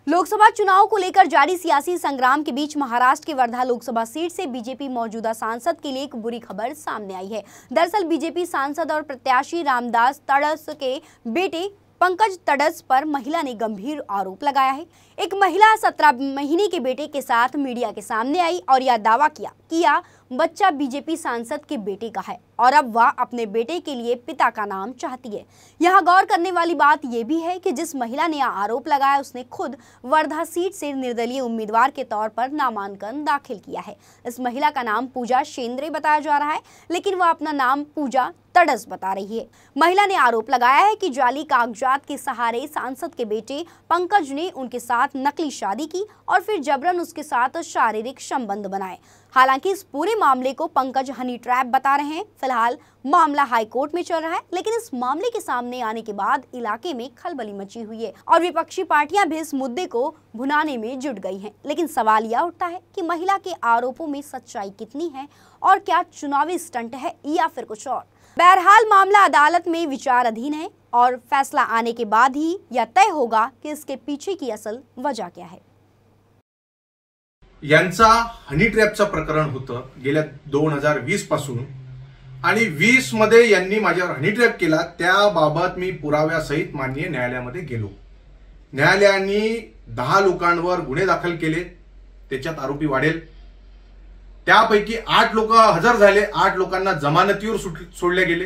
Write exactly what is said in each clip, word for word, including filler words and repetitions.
लोकसभा चुनाव को लेकर जारी सियासी संग्राम के बीच महाराष्ट्र के वर्धा लोकसभा सीट से बीजेपी मौजूदा सांसद के लिए एक बुरी खबर सामने आई है। दरअसल बीजेपी सांसद और प्रत्याशी रामदास तड़स के बेटे पंकज तड़स पर महिला ने गंभीर आरोप लगाया है। एक महिला सत्रह महीने के बेटे के साथ मीडिया के सामने आई और यह दावा किया कि यह बच्चा बीजेपी सांसद के बेटे का है और अब वह अपने बेटे के लिए पिता का नाम चाहती है। यहाँ गौर करने वाली बात यह भी है कि जिस महिला ने आरोप लगाया उसने खुद वर्धा सीट से निर्दलीय उम्मीदवार के तौर पर नामांकन दाखिल किया है। इस महिला का नाम पूजा शेंद्रे बताया जा रहा है, लेकिन वह अपना नाम पूजा तड़स बता रही है। महिला ने आरोप लगाया है कि जाली कागजात के सहारे सांसद के बेटे पंकज ने उनके साथ नकली शादी की और फिर जबरन उसके साथ शारीरिक संबंध बनाए। हालांकि इस पूरे मामले को पंकज हनी ट्रैप बता रहे हैं। फिलहाल मामला हाई कोर्ट में चल रहा है, लेकिन इस मामले के सामने आने के बाद इलाके में खलबली मची हुई है और विपक्षी पार्टियां भी इस मुद्दे को भुनाने में जुट गई हैं। लेकिन सवाल यह उठता है कि महिला के आरोपों में सच्चाई कितनी है और क्या चुनावी स्टंट है या फिर कुछ और। बहरहाल मामला अदालत में विचाराधीन है और फैसला आने के बाद ही यह तय होगा कि इसके पीछे की असल वजह क्या है। यांचा हनी ट्रॅपचं प्रकरण होतं गेल्या दोन हजार वीस पासून आणि वीस मध्ये यांनी माझ्यावर हनी ट्रॅप केला। त्याबाबत मी पुराव्यासहित माननीय न्यायालयामध्ये गेलो। न्यायालयाने दहा लोकांवर गुन्हे दाखल केले, त्याच्यात आरोपी वाढेल। त्यापैकी आठ लोक हजर झाले, आठ लोकांना जमानतीवर सोडले गेले।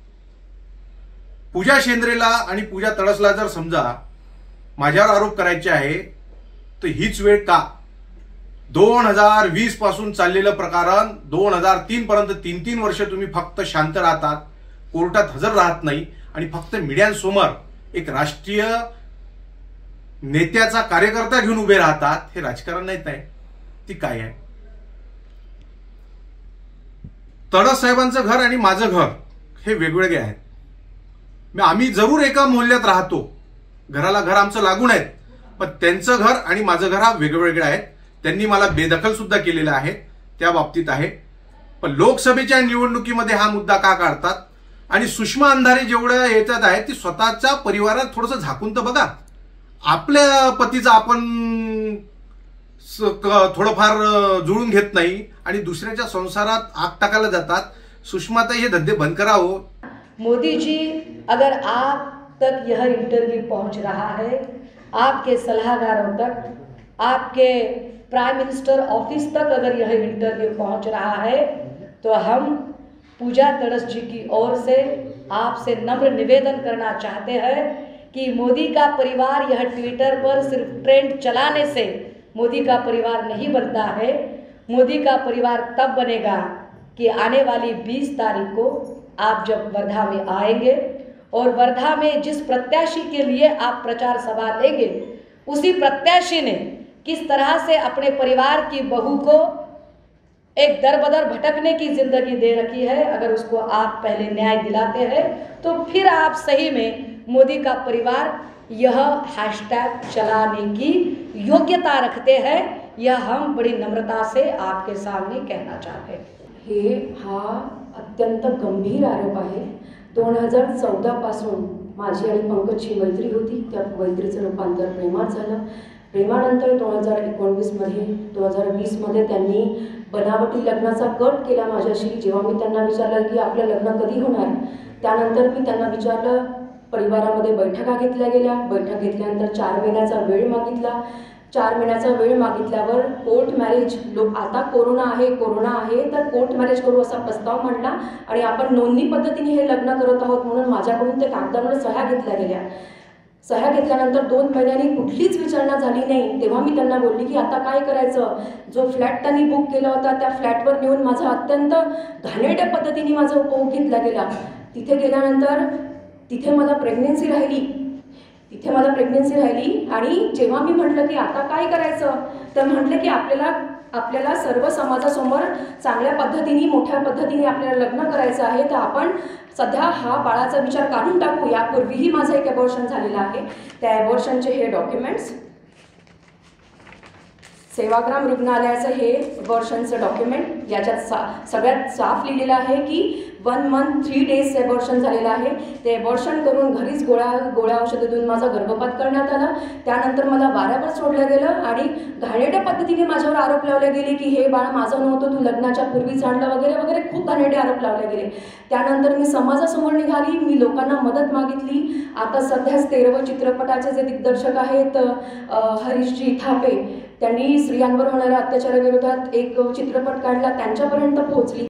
पूजा शेंद्रेला आणि पूजा तड़सला जर समजा माझ्यावर आरोप करायचे आहे तर हीच वेळ का? दोन हजार वीस पासून चाललेलं प्रकरण दोन हजार तीन पर्यंत तीन तीन वर्ष तुम्ही फक्त शांत राहतात, कोर्टात हजर राहत नाही आणि फक्त मीडियासमोर एक राष्ट्रीय नेत्याचा कार्यकर्ता घेऊन उभे राहतात। हे राजकारण नाही, ती काय आहे? तड़स साहेबांचं घर आणि माझं घर हे वेगवेगळे आहेत। आम्ही जरूर एका मोहल्ल्यात राहतो, घराला घर आमचं लागून आहेत, पण त्यांचं घर आणि माझं घर हा वेगवेगळे आहेत। त्यांनी मला बेदखल सुद्धा केलेला आहे, त्या बाबतीत आहे। पण लोकसभेच्या निवडणुकीमध्ये हा मुद्दा का काढतात? आणि सुषमा अंधारे जेवढे येतात आहेत ती स्वतःच्या परिवारात थोडंसं झाकून तर बघा। आपल्या पतीचा आपण थोडंफार जुळून घेत नाही आणि दुसऱ्याच्या संसारात आग टाकायला जातात। सुषमाताई हे धंदे बंद करा हो। मोदी जी, अगर आप तक यह इंटरव्यू पहुंच रहा है, आपके सलाहकारों तक, आपके प्राइम मिनिस्टर ऑफिस तक अगर यह इंटरव्यू पहुंच रहा है, तो हम पूजा तड़स जी की ओर से आपसे नम्र निवेदन करना चाहते हैं कि मोदी का परिवार यह ट्विटर पर सिर्फ ट्रेंड चलाने से मोदी का परिवार नहीं बनता है। मोदी का परिवार तब बनेगा कि आने वाली बीस तारीख को आप जब वर्धा में आएंगे और वर्धा में जिस प्रत्याशी के लिए आप प्रचार सभा लेंगे, उसी प्रत्याशी ने किस तरह से अपने परिवार की बहू को एक दरबदर भटकने की जिंदगी दे रखी है, अगर उसको आप पहले न्याय दिलाते हैं तो फिर आप सही में मोदी का परिवार यह हैशटैग चलाने की योग्यता रखते हैं। यह हम बड़ी नम्रता से आपके सामने कहना चाहते हैं। हे हा अत्यंत गंभीर आरोप आहे। दोन हजार चौदा पासून माझी आणि पंकजची मैत्री होती, त्या मैत्रीचं रूपांतर प्रेमात झालं। प्रेमानंतर दोन हजार एकोणवीसमध्ये दोन हजार वीसमध्ये त्यांनी बनावटी लग्नाचा कट केला माझ्याशी। जेव्हा मी त्यांना विचारलं की आपलं लग्न कधी होणार, त्यानंतर मी त्यांना विचारलं, परिवारामध्ये बैठका घेतल्या गेल्या। बैठक घेतल्यानंतर चार महिन्याचा वेळ मागितला। चार महिन्याचा वेळ मागितल्यावर कोर्ट मॅरेज, लोक आता कोरोना आहे कोरोना आहे तर कोर्ट मॅरेज करू असा प्रस्ताव मांडला आणि आपण नोंदणी पद्धतीने हे लग्न करत आहोत म्हणून माझ्याकडून ते कागदावर सह्या घेतल्या गेल्या। सह्या घेतल्यानंतर दोन महिन्यांनी कुठलीच विचारणा झाली नाही। तेव्हा मी त्यांना बोलली की आता काय करायचं? जो फ्लॅट त्यांनी बुक केला होता त्या फ्लॅटवर नेऊन माझा अत्यंत घाणेरड्या पद्धतीने माझा उपभोग घेतला गेला। तिथे गेल्यानंतर तिथे मला प्रेग्नन्सी राहिली तिथे मला प्रेग्नन्सी राहिली आणि जेव्हा मी म्हटलं की आता काय करायचं, तर म्हटलं की आपल्याला आपल्याला सर्व समाजासमोर चांगल्या पद्धतीने मोठ्या पद्धतीने आपल्याला लग्न करायचं आहे, तर आपण सध्या हा बाळाचा विचार काढून टाकू। यापूर्वीही माझं एक ॲबॉर्शन झालेलं आहे, त्या ॲबॉर्शनचे हे डॉक्युमेंट्स सेवाग्राम रुग्णालयाचं हे एबॉर्शनचं डॉक्युमेंट याच्यात सा सगळ्यात साफ लिहिलेलं आहे की one month three days abortion झालेलं आहे. ते एबॉर्शन करून घरीच गोळ्या गोळ्या औषधं देऊन माझा गर्भपात करण्यात आला. त्यानंतर मला वाऱ्यावर सोडलं गेलं आणि घाणेरड्या पद्धतीने माझ्यावर आरोप लावले गेले की हे बाळ माझं नव्हतं, तू लग्नाच्या पूर्वीच आणलं वगैरे वगैरे खूप घाणेरडे आरोप लावले गेले. त्यानंतर मी समाजासमोर निघाली, मी लोकांना मदत मागितली. आता सध्याच तेरवं चित्रपटाचे जे दिग्दर्शक आहेत हरीशजी थापे, त्यांनी स्त्रियांवर होणाऱ्या अत्याचाराविरोधात एक चित्रपट काढला, त्यांच्यापर्यंत पोहोचली.